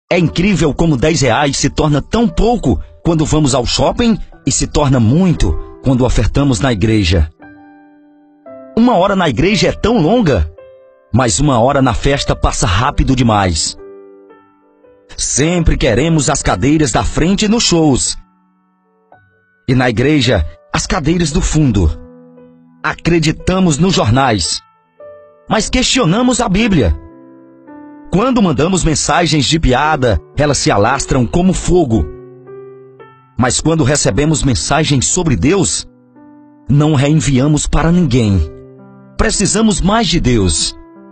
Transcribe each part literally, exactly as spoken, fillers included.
É incrível como dez reais se torna tão pouco quando vamos ao shopping e se torna muito quando ofertamos na igreja. Uma hora na igreja é tão longa, mas uma hora na festa passa rápido demais. Sempre queremos as cadeiras da frente nos shows. E na igreja, as cadeiras do fundo. Acreditamos nos jornais, mas questionamos a Bíblia. Quando mandamos mensagens de piada, elas se alastram como fogo. Mas quando recebemos mensagens sobre Deus, não reenviamos para ninguém. Precisamos mais de Deus.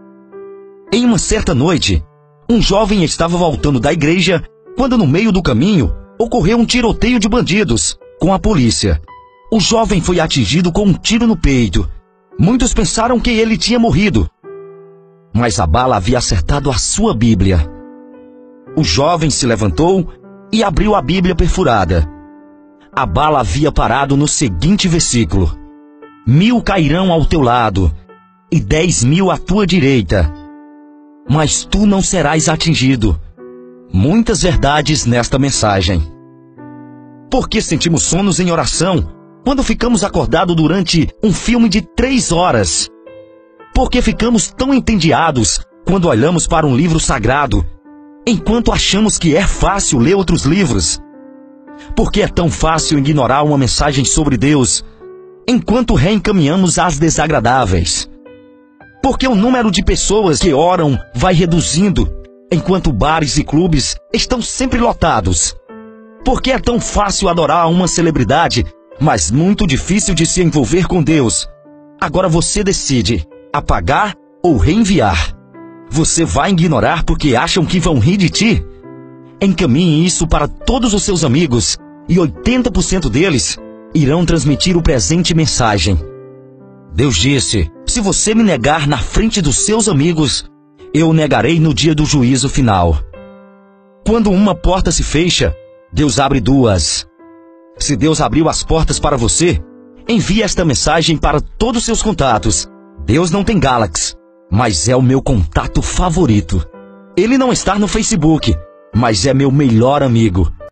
Em uma certa noite, um jovem estava voltando da igreja quando no meio do caminho ocorreu um tiroteio de bandidos com a polícia. O jovem foi atingido com um tiro no peito. Muitos pensaram que ele tinha morrido, mas a bala havia acertado a sua Bíblia. O jovem se levantou e abriu a Bíblia perfurada. A bala havia parado no seguinte versículo: Mil cairão ao teu lado e dez mil à tua direita, mas tu não serás atingido. Muitas verdades nesta mensagem. Por que sentimos sonos em oração quando ficamos acordados durante um filme de três horas? Por que ficamos tão entediados quando olhamos para um livro sagrado, enquanto achamos que é fácil ler outros livros? Por que é tão fácil ignorar uma mensagem sobre Deus, enquanto reencaminhamos as desagradáveis? Por que o número de pessoas que oram vai reduzindo, enquanto bares e clubes estão sempre lotados? Por que é tão fácil adorar uma celebridade, mas muito difícil de se envolver com Deus? Agora você decide apagar ou reenviar. Você vai ignorar porque acham que vão rir de ti? Encaminhe isso para todos os seus amigos e oitenta por cento deles irão transmitir o presente mensagem. Deus disse: se você me negar na frente dos seus amigos, eu o negarei no dia do juízo final. Quando uma porta se fecha, Deus abre duas. Se Deus abriu as portas para você, envie esta mensagem para todos os seus contatos. Deus não tem Galaxy, mas é o meu contato favorito. Ele não está no Facebook, mas é meu melhor amigo.